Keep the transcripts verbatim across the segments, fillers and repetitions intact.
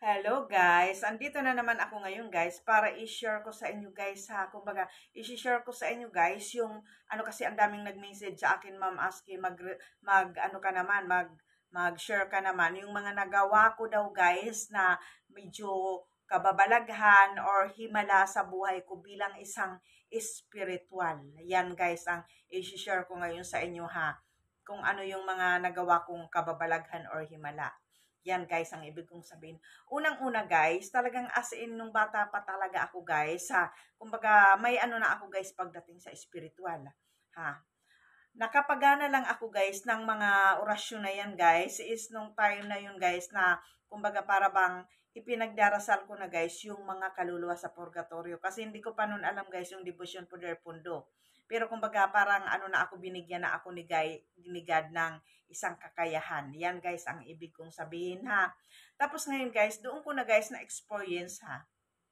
Hello guys, andito na naman ako ngayon guys para i-share ko sa inyo guys ha. Kumbaga, i-share ko sa inyo guys yung ano kasi ang daming nag-message sa akin Ma'am Aski mag mag ano ka naman, mag mag-share ka naman yung mga nagawa ko daw guys na medyo kababalaghan or himala sa buhay ko bilang isang espiritual. Yan guys ang i-share ko ngayon sa inyo ha. Kung ano yung mga nagawa kong kababalaghan or himala. Yan guys ang ibig kong sabihin. Unang-una guys, talagang as in nung bata pa talaga ako guys, ha. Kumbaga may ano na ako guys pagdating sa spiritual, ha. Nakapagana lang ako guys ng mga orasyon na yan guys, is nung time na yun guys na kumbaga para bang ipinagdarasal ko na guys yung mga kaluluwa sa purgatorio. Kasi hindi ko pa nun alam guys yung devotion poder pundo. Pero kumbaga parang ano na ako, binigyan na ako ni, Guy, ni God ng isang kakayahan. Yan guys ang ibig kong sabihin ha. Tapos ngayon guys, doon ko na guys na experience ha.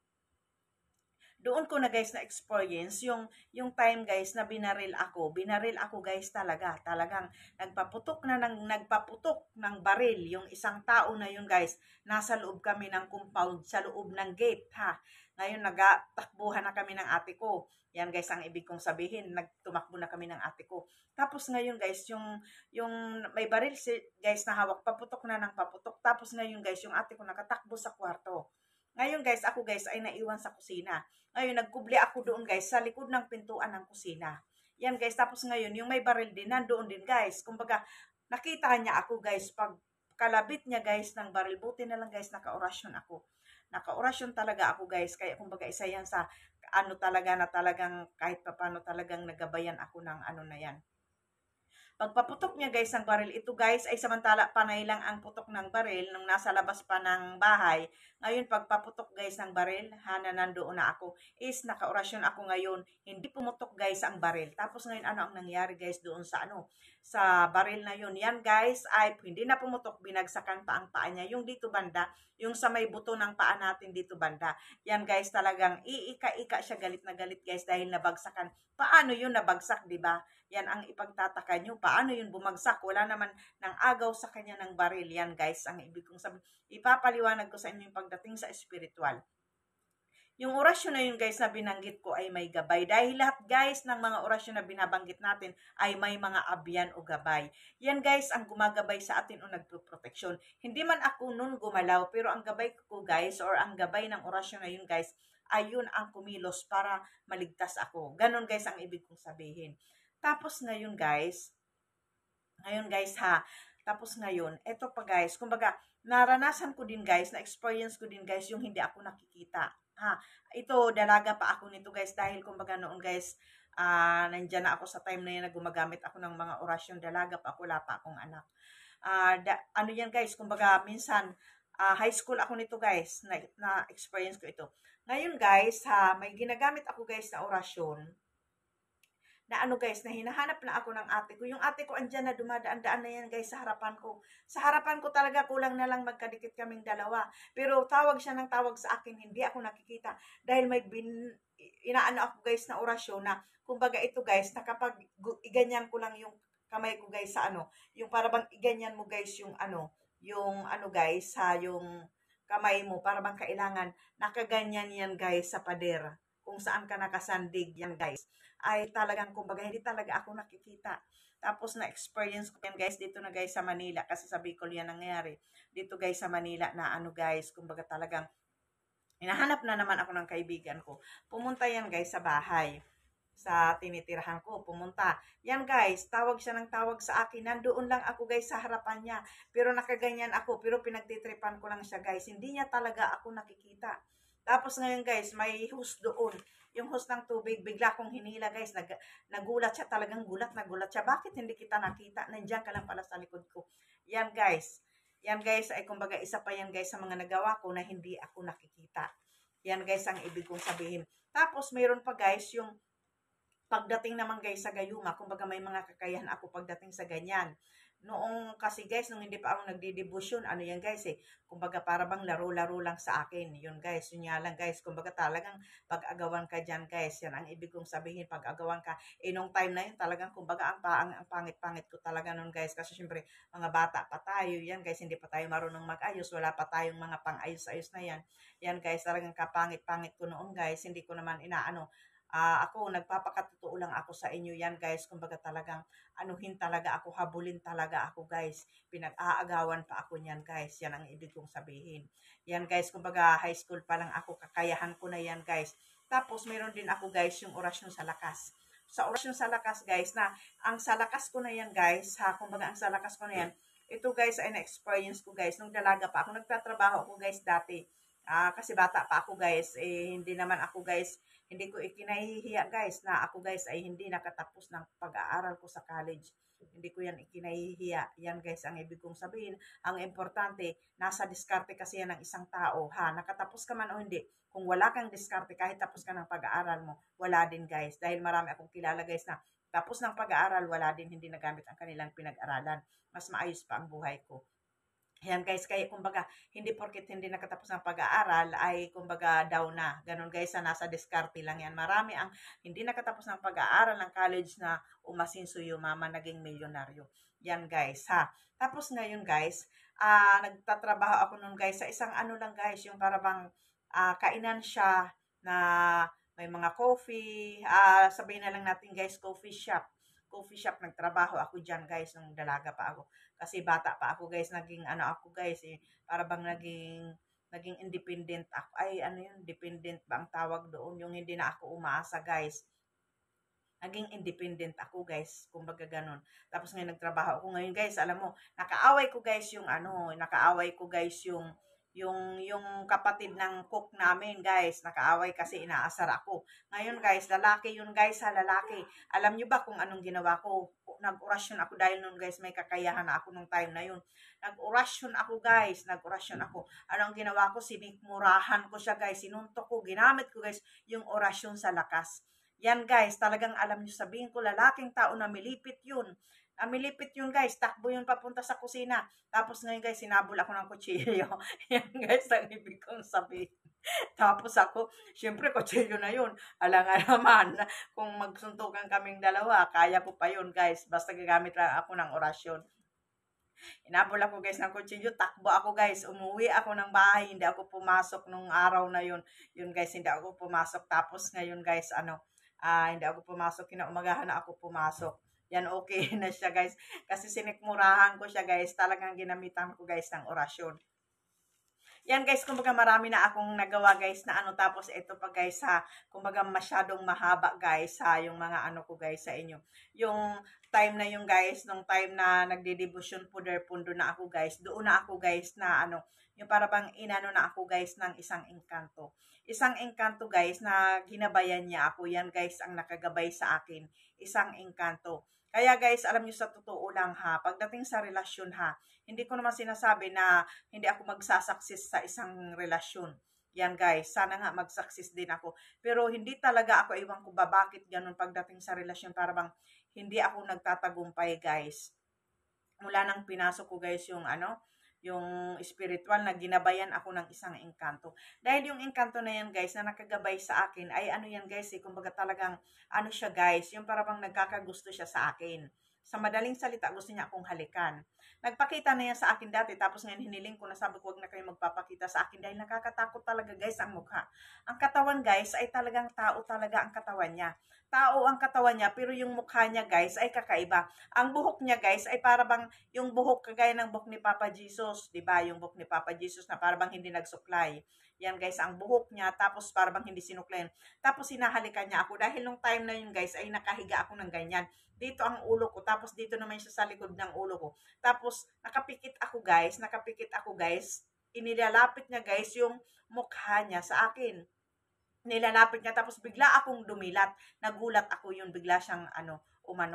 Doon ko na guys na experience yung yung time guys na binaril ako. Binaril ako guys talaga. Talagang nagpaputok na ng nagpaputok ng baril yung isang tao na yun guys. Nasa loob kami ng compound, sa loob ng gate ha. Ngayon nagatakbuhan na kami ng ate ko. Yan guys ang ibig kong sabihin, nagtumakbo na kami ng ate ko. Tapos ngayon guys, yung yung may baril si guys na hawak, paputok na ng paputok. Tapos ngayon guys, yung ate ko nakatakbo sa kwarto. Ngayon guys, ako guys ay naiwan sa kusina. Ngayon nagkubli ako doon guys sa likod ng pintuan ng kusina. Yan guys, tapos ngayon yung may baril din nandoon din guys. Kumbaga nakita niya ako guys pag kalabit niya guys ng baril. Buti na lang guys naka-orasyon ako. Naka-orasyon talaga ako guys. Kaya kumbaga isa yan sa ano talaga na talagang kahit paano talagang nagabayan ako ng ano na yan. Pagpaputok niya guys ng baril, ito guys ay samantala panay lang ang putok ng baril nung nasa labas pa ng bahay. Ngayon pagpaputok guys ng baril, hana nandoon na ako, is nakaorasyon ako ngayon, hindi pumutok guys ang baril. Tapos ngayon ano ang nangyari guys doon sa ano, sa baril na yun. Yan guys ay hindi na pumutok, binagsakan pa ang paa niya. Yung dito banda, yung sa may buto ng paa natin dito banda. Yan guys talagang iika-ika siya, galit na galit guys dahil nabagsakan. Paano yun nabagsak, di ba? Yan ang ipagtataka nyo. Paano yun bumagsak? Wala naman ng agaw sa kanya ng baril. Yan guys, ang ibig kong sabihin. Ipapaliwanag ko sa inyo yung pagdating sa spiritual. Yung orasyon na yun guys na binanggit ko ay may gabay. Dahil lahat guys ng mga orasyon na binabanggit natin ay may mga abyan o gabay. Yan guys ang gumagabay sa atin o nagproproteksyon. Hindi man ako nun gumalaw, pero ang gabay ko guys or ang gabay ng orasyon na yun guys, ayun ang kumilos para maligtas ako. Ganon guys ang ibig kong sabihin. Tapos ngayon guys, ngayon guys ha, tapos ngayon, eto pa guys, kumbaga, naranasan ko din guys, na-experience ko din guys, yung hindi ako nakikita. Ha, ito, dalaga pa ako nito guys, dahil kumbaga noon guys, uh, nandyan na ako sa time na yun na gumagamit ako ng mga orasyon, dalaga pa ako, wala pa akong anak. Uh, da, ano yan guys, kumbaga, minsan, uh, high school ako nito guys, na, na-experience ko ito. Ngayon guys, ha, may ginagamit ako guys na orasyon, na ano guys, na hinahanap na ako ng ate ko. Yung ate ko andyan na dumadaan-daan na yan guys sa harapan ko. Sa harapan ko talaga kulang na lang magkadikit kaming dalawa. Pero tawag siya ng tawag sa akin, hindi ako nakikita. Dahil may bin, inaano ako guys na orasyon na, kumbaga ito guys, na kapag iganyan ko lang yung kamay ko guys sa ano, yung para bang iganyan mo guys yung ano, yung ano guys, ha, yung kamay mo, para bang kailangan nakaganyan yan guys sa pader. Kung saan ka nakasandig yan guys, ay talagang kumbaga hindi talaga ako nakikita. Tapos na-experience ko yan guys dito na guys sa Manila, kasi sa Bicol yan nangyari. Dito guys sa Manila na ano guys, kumbaga talagang hinahanap na naman ako ng kaibigan ko. Pumunta yan guys sa bahay, sa tinitirahan ko, pumunta. Yan guys, tawag siya ng tawag sa akin. Nandoon lang ako guys sa harapan niya. Pero nakaganyan ako, pero pinagtitripan ko lang siya guys. Hindi niya talaga ako nakikita. Tapos ngayon guys, may hose doon. Yung hose ng tubig, bigla kong hinila guys. Nag, nagulat siya, talagang gulat, nagulat siya. Bakit hindi kita nakita? Nandiyan ka lang pala sa likod ko. Yan guys. Yan guys, ay kumbaga isa pa yan guys sa mga nagawa ko na hindi ako nakikita. Yan guys ang ibig kong sabihin. Tapos mayroon pa guys yung pagdating naman guys sa gayuma. Kumbaga may mga kakayahan ako pagdating sa ganyan. Noong kasi guys, nung hindi pa ako nagdidebosyon, ano yan guys eh, kumbaga para bang laro-laro lang sa akin. Yun guys, yun nga lang guys, kumbaga talagang pag-agawan ka dyan guys, yan ang ibig kong sabihin, pag-agawan ka. Eh nung time na yun talagang kumbaga ang, ang, ang pangit-pangit ko talaga nun guys, kasi syempre mga bata pa tayo, yan guys, hindi pa tayo marunong mag-ayos, wala pa tayong mga pang-ayos-ayos na yan. Yan guys, talagang kapangit-pangit ko noon guys, hindi ko naman inaano. Ah, ako, nagpapakatotoo lang ako sa inyo yan guys, kumbaga talagang anuhin talaga ako, habulin talaga ako guys. Pinag-aagawan pa ako niyan guys. Yan ang ibig kong sabihin. Yan guys, kumbaga high school pa lang ako, kakayahan ko na yan guys. Tapos meron din ako guys yung orasyon sa lakas. Sa orasyon sa lakas guys, na ang sa lakas ko na yan guys, ha, kumbaga ang sa lakas ko na yan, ito guys ay na-experience ko guys, nung dalaga pa ako, nagtatrabaho ako guys dati. Ah, kasi bata pa ako guys, eh hindi naman ako guys, hindi ko ikinahihiya guys na ako guys ay hindi nakatapos ng pag-aaral ko sa college. Hindi ko yan ikinahihiya. Yan guys ang ibig kong sabihin. Ang importante, nasa diskarte kasi yan ng isang tao. Ha, nakatapos ka man o hindi. Kung wala kang diskarte, kahit tapos ka ng pag-aaral mo, wala din guys. Dahil marami akong kilala guys na tapos ng pag-aaral, wala din, hindi nagamit ang kanilang pinag-aralan. Mas maayos pa ang buhay ko. Ayan guys, kaya kumbaga, hindi porket hindi nakatapos ng pag-aaral ay kumbaga down na. Ganun guys, na nasa diskarte lang yan. Marami ang hindi nakatapos ng pag-aaral ng college na umasinso mama, naging milyonaryo. Yan guys, ha. Tapos ngayon guys, ah nagtatrabaho ako nun guys sa isang ano lang guys, yung para bang ah, kainan siya na may mga coffee, ah, sabihin na lang natin guys, coffee shop. Coffee shop, nagtrabaho ako dyan guys, nung dalaga pa ako. Kasi bata pa ako guys, naging ano ako guys, eh, para bang naging naging independent ako. Ay, ano yun, dependent ba ang tawag doon? Yung hindi na ako umaasa guys. Naging independent ako guys, kumbaga ganun. Tapos ngayon nagtrabaho ako ngayon guys, alam mo, nakaaway ko guys yung ano, nakaaway ko guys yung yung yung kapatid ng cook namin guys, nakaaway kasi inaasar ako. Ngayon guys, lalaki yun guys, ha, lalaki. Alam nyo ba kung anong ginawa ko? Nag-orasyon ako dahil nun guys, may kakayahan na ako nung time na yun. Nag-orasyon ako guys, nag-orasyon ako. Anong ginawa ko? Sinikmurahan ko siya guys, sinuntok ko, ginamit ko guys yung orasyon sa lakas. Yan guys, talagang alam nyo, sabihin ko, lalaking tao na milipit yun. Namilipit yun guys, takbo yun papunta sa kusina. Tapos ngayon guys, sinabol ako ng kutsilyo. Yan guys, ang ibig kong sabihin. Tapos ako, syempre kutsilyo na yun. Ala nga naman, kung magsuntukan kaming dalawa, kaya ko pa yun guys. Basta gagamit lang ako ng orasyon. Inabol ako guys ng kutsilyo, takbo ako guys. Umuwi ako ng bahay, hindi ako pumasok nung araw na yun. Yun guys, hindi ako pumasok. Tapos ngayon guys, ano, ah, hindi ako pumasok. Kinaumagahan na ako pumasok. Yan, okay na siya guys. Kasi sinikmurahan ko siya guys. Talagang ginamitan ko guys ng orasyon. Yan guys, kumbaga marami na akong nagawa guys na ano. Tapos ito pa guys ha, kumbaga masyadong mahaba guys ha, yung mga ano ko guys sa inyo. Yung time na yung guys, nung time na nagde-devotion puder-pundo na ako guys, doon na ako guys na ano, yung para bang inano na ako guys ng isang engkanto. Isang engkanto guys na ginabayan niya ako. Yan guys ang nakagabay sa akin. Isang engkanto. Kaya guys, alam niyo sa totoo lang ha, pagdating sa relasyon ha, hindi ko naman sinasabi na hindi ako magsasaksis sa isang relasyon. Yan guys, sana nga magsaksis din ako. Pero hindi talaga ako, iwan ko ba bakit ganun pagdating sa relasyon, para bang hindi ako nagtatagumpay guys. Mula nang pinasok ko guys yung ano, yung spiritual, na ginabayan ako ng isang engkanto. Dahil yung engkanto na yan guys, na nakagabay sa akin, ay ano yan guys, eh, kumbaga talagang, ano siya guys, yung parang nagkakagusto siya sa akin. Sa madaling salita, gusto niya akong halikan. Nagpakita na yan sa akin dati, tapos ngayon hiniling ko na, sabi ko, huwag na kayo magpapakita sa akin dahil nakakatakot talaga guys ang mukha. Ang katawan guys, ay talagang tao talaga ang katawan niya. Tao ang katawan niya, pero yung mukha niya guys, ay kakaiba. Ang buhok niya guys, ay para bang yung buhok kagaya ng buhok ni Papa Jesus, 'di ba? Yung buhok ni Papa Jesus na para bang hindi nagsuklay. Yan guys, ang buhok niya, tapos para bang hindi sinuklayan. Tapos hinahalikan niya ako dahil nung time na yun guys, ay nakahiga ako ng ganyan. Dito ang ulo ko, tapos dito naman siya sa likod ng ulo ko. Tapos nakapikit ako guys, nakapikit ako guys. Inilalapit niya guys yung mukha niya sa akin. Nilalapit niya, tapos bigla akong dumilat. Nagulat ako, yun, bigla siyang ano, umano.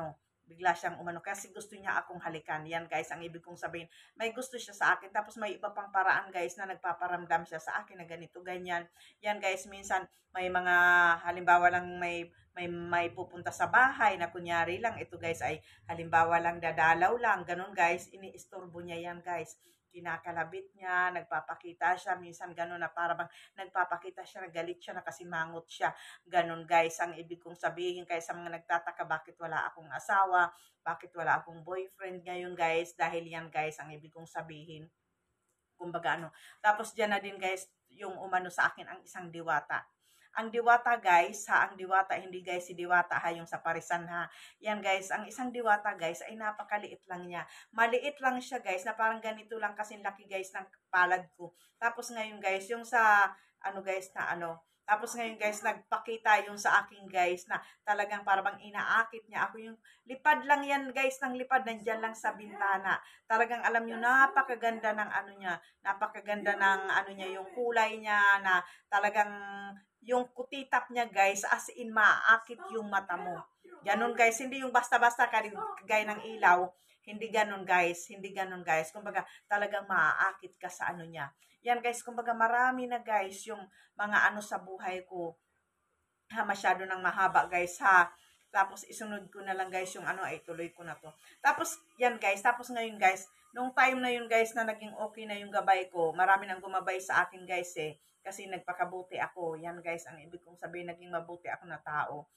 bigla siyang umano kasi gusto niya akong halikan. Yan guys, ang ibig kong sabihin, may gusto siya sa akin. Tapos may iba pang paraan guys na nagpaparamdam siya sa akin na ganito, ganyan. Yan guys, minsan may mga halimbawa lang may may may pupunta sa bahay na kunyari lang ito guys ay halimbawa lang dadalaw lang, ganun guys, iniistorbo niya yan guys. Kinakalabit niya, nagpapakita siya, minsan ganun na para bang nagpapakita siya, nagalit siya, nakasimangot siya. Ganun guys, ang ibig kong sabihin kaya sa mga nagtataka bakit wala akong asawa, bakit wala akong boyfriend ngayon guys, dahil yan guys, ang ibig kong sabihin. Kumbaga ano, tapos dyan na din guys, yung umano sa akin ang isang diwata. Ang diwata guys, ha, ang diwata, hindi guys si diwata ha, yung sa parisan ha. Yan guys, ang isang diwata guys ay napakaliit lang niya. Maliit lang siya guys, na parang ganito lang kasi laki guys ng palad ko. Tapos ngayon guys, yung sa, ano guys, na ano, tapos ngayon guys, nagpakita yung sa akin guys na talagang parang inaakit niya. Ako yung lipad lang yan guys, ng lipad, nandyan lang sa bintana. Talagang alam nyo, napakaganda ng ano niya, napakaganda ng ano niya, yung kulay niya na talagang yung kutitap niya guys, as in maakit yung mata mo. Ganon guys, hindi yung basta-basta kagaya ng ilaw, hindi ganon guys, hindi ganon guys. Kumbaga talagang maaakit ka sa ano niya. Yan guys, kumbaga marami na guys yung mga ano sa buhay ko. Ha, masyado nang mahaba guys ha. Tapos isunod ko na lang guys yung ano ay tuloy ko na to. Tapos yan guys, tapos ngayon guys, nung time na yun guys na naging okay na yung gabay ko, marami nang gumabay sa akin guys eh. Kasi nagpakabuti ako. Yan guys, ang ibig kong sabihin, naging mabuti ako na tao.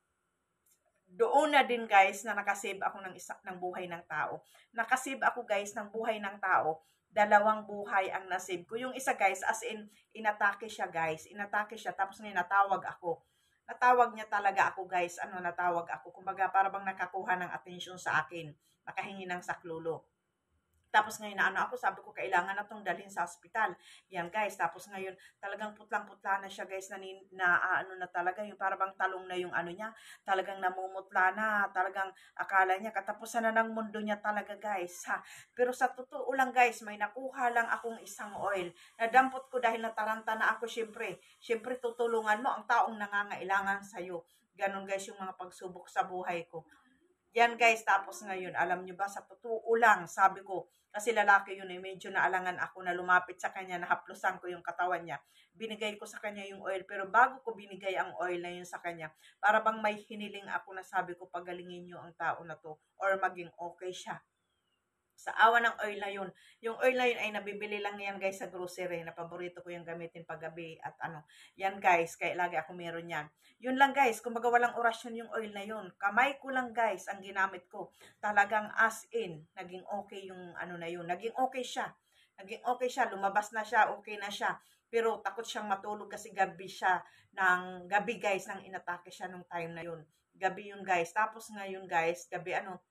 Doon na din guys na nakasave ako ng isa ng buhay ng tao. Nakasave ako guys ng buhay ng tao. Dalawang buhay ang nasave ko. Yung isa guys, as in, inatake siya guys. Inatake siya. Tapos ngayon, natawag ako. Natawag niya talaga ako guys. Ano, natawag ako. Kumbaga, para bang nakakuha ng atensyon sa akin. Nakahingi ng saklolo. Tapos ngayon na ano ako, sabi ko kailangan na tong dalhin sa ospital. Yan guys, tapos ngayon talagang putlang-putla na siya guys, na, na uh, ano na talaga, yung parang talong na yung ano niya, talagang namumutla na, talagang akala niya katapusan na ng mundo niya talaga guys ha. Pero sa totoo lang guys, may nakuha lang akong isang oil. Nadampot ko dahil nataranta na ako, syempre. Syempre tutulungan mo ang taong nangangailangan sa'yo. Ganon guys yung mga pagsubok sa buhay ko. Yan guys, tapos ngayon, alam nyo ba, sa totoo lang, sabi ko, kasi lalaki yun eh, medyo naalangan ako na lumapit sa kanya, nahaplosan ko yung katawan niya. Binigay ko sa kanya yung oil, pero bago ko binigay ang oil na yun sa kanya, para bang may hiniling ako na sabi ko, pagalingin nyo ang tao na to, or maging okay siya. Sa awa ng oil na yun. Yung oil na yun ay nabibili lang yan guys sa grocery, na paborito ko yung gamitin paggabi at ano. Yan guys, kaya lagi ako meron yan. Yun lang guys, kumbaga walang orasyon yung oil na yun. Kamay ko lang guys ang ginamit ko. Talagang as in, naging okay yung ano na yun. Naging okay siya. Naging okay siya, lumabas na siya, okay na siya. Pero takot siyang matulog kasi gabi siya, ng gabi guys, nang inatake siya nung time na yun. Gabi yun guys. Tapos ngayon guys, gabi ano,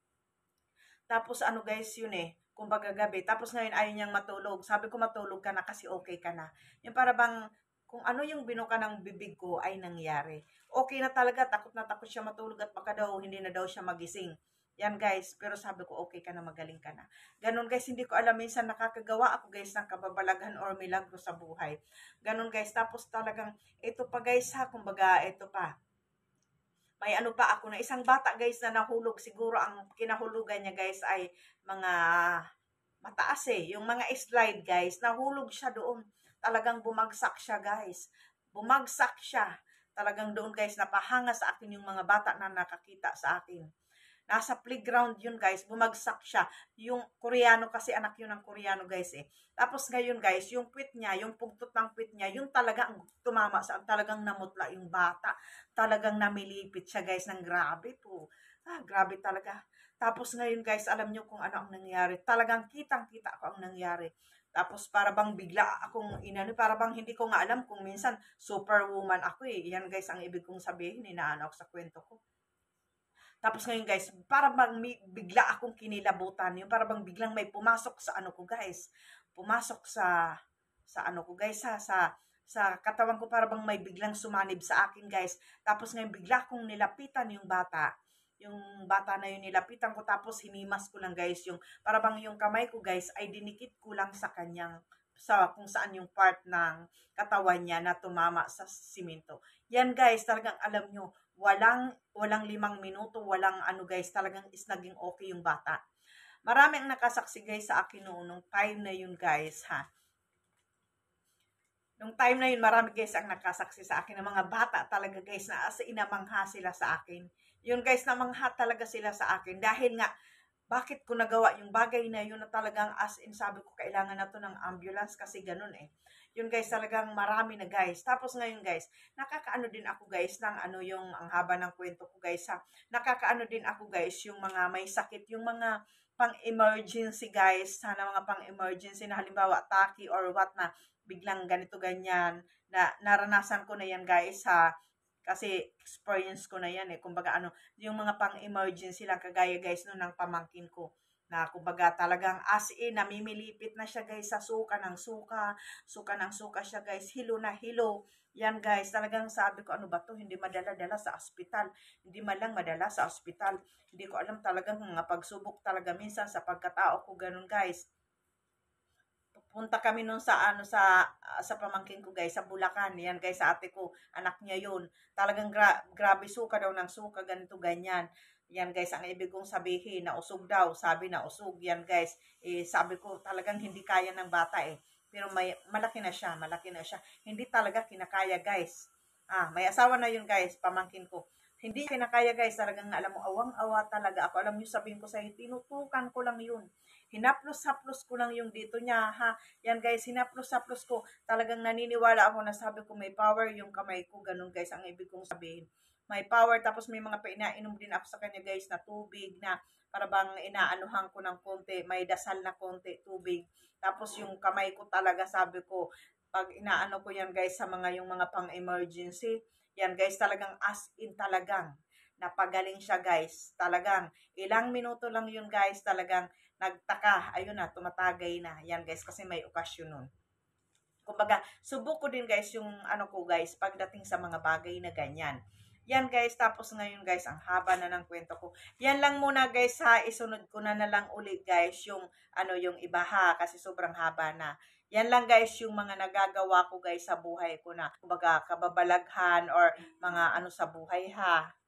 tapos ano guys, yun eh, kumbaga gabi. Tapos ngayon ayaw niyang matulog. Sabi ko matulog ka na kasi okay ka na. Yung para bang, kung ano yung binuka ng bibig ko ay nangyari. Okay na talaga, takot na takot siya matulog at baka daw hindi na daw siya magising. Yan guys, pero sabi ko okay ka na, magaling ka na. Ganon guys, hindi ko alam, minsan nakakagawa ako guys ng kababalaghan or milagro sa buhay. Ganon guys, tapos talagang, ito pa guys ha, kumbaga ito pa. May ano pa ako na isang bata guys na nahulog. Siguro ang kinahulugan niya guys ay mga mataas eh. Yung mga slide guys, nahulog siya doon. Talagang bumagsak siya guys. Bumagsak siya. Talagang doon guys, napahanga sa akin yung mga bata na nakakita sa akin. Nasa playground yun guys, bumagsak siya. Yung Koreano kasi, anak yun ng Koreano guys eh. Tapos ngayon guys, yung puwit niya, yung pugtot ng puwit niya, yung talaga ang tumama sa, talagang namutla yung bata. Talagang namilipit siya guys ng grabe po. Ah, grabe talaga. Tapos ngayon guys, alam nyo kung ano ang nangyari. Talagang kitang-kita ko ang nangyari. Tapos para bang bigla akong inano, para bang hindi ko nga alam kung minsan superwoman ako eh. Yan guys ang ibig kong sabihin, inaano ako sa kwento ko. Tapos ngayon guys, para bang bigla akong kinilabutan, yung para bang biglang may pumasok sa ano ko guys. Pumasok sa sa ano ko guys ha, sa sa katawan ko, para bang may biglang sumanib sa akin guys. Tapos ngayon bigla akong nilapitan yung bata. Yung bata na yun nilapitan ko, tapos hinimas ko lang guys yung para bang yung kamay ko guys ay dinikit ko lang sa kanyang sa kung saan yung part ng katawan niya na tumama sa simento. Yan guys, talagang alam nyo, walang, walang limang minuto, walang ano guys, talagang is naging okay yung bata. Marami ang nakasaksi guys sa akin noon, nung time na yun guys ha. Nung time na yun, marami guys ang nakasaksi sa akin ng mga bata talaga guys na as in namangha sila sa akin. Yun guys, namangha talaga sila sa akin dahil nga, bakit ko nagawa yung bagay na yun na talagang as in sabi ko kailangan na to ng ambulance kasi ganun eh. Yun guys, talagang marami na guys. Tapos ngayon guys, nakakaano din ako guys ng ano yung ang haba ng kwento ko guys ha. Nakakaano din ako guys yung mga may sakit, yung mga pang-emergency guys, sana mga pang-emergency na halimbawa taki or what na biglang ganito ganyan na naranasan ko na yan guys ha. Kasi experience ko na yan eh. Kumbaga ano, yung mga pang-emergency lang kagaya guys no ng pamangkin ko. Na kumbaga talagang as in, namimilipit na siya guys sa suka ng suka. Suka ng suka siya guys. Hilo na hilo. Yan guys, talagang sabi ko ano ba to, hindi madala-dala sa ospital. Hindi man lang madala sa ospital. Hindi ko alam talagang mga pagsubok talaga minsan sa pagkatao ko ganun guys. Punta kami nun sa ano sa uh, sa pamangkin ko guys sa Bulacan. Yan guys sa ate ko, anak niya yun. Talagang gra grabe suka daw ng suka ganito ganyan. Yan guys ang ibig kong sabihin na usog daw, sabi na usog. Yan guys, eh, sabi ko talagang hindi kaya ng bata eh. Pero may malaki na siya, malaki na siya. Hindi talaga kinakaya guys. Ah, may asawa na yun guys, pamangkin ko. Hindi kinakaya guys, talagang alam mo awang-awa talaga ako. Alam niyo sabihin ko sa iyo, tinutukan ko lang yun. Hinaplos-haplos ko lang yung dito niya, ha. Yan guys, hinaplos-haplos ko. Talagang naniniwala ako na sabi ko may power yung kamay ko. Ganun guys, ang ibig kong sabihin. May power, tapos may mga pinainom din ako sa kanya guys na tubig na para bang inaanuhan ko ng konti. May dasal na konti tubig. Tapos yung kamay ko talaga, sabi ko, pag inaano ko yan guys sa mga yung mga pang-emergency, yan guys, talagang as in talagang napagaling siya guys. Talagang ilang minuto lang yun guys, talagang nagtaka, ayun na, tumatagay na. Yan guys, kasi may okasyon nun. Kumbaga, subok ko din guys yung ano ko guys, pagdating sa mga bagay na ganyan. Yan guys, tapos ngayon guys, ang haba na ng kwento ko. Yan lang muna guys ha, isunod ko na na lang ulit guys yung ano yung iba ha, kasi sobrang haba na. Yan lang guys yung mga nagagawa ko guys sa buhay ko na kumbaga kababalaghan or mga ano sa buhay ha.